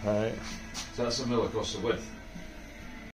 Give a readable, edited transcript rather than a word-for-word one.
Right. So that's a mill across the width.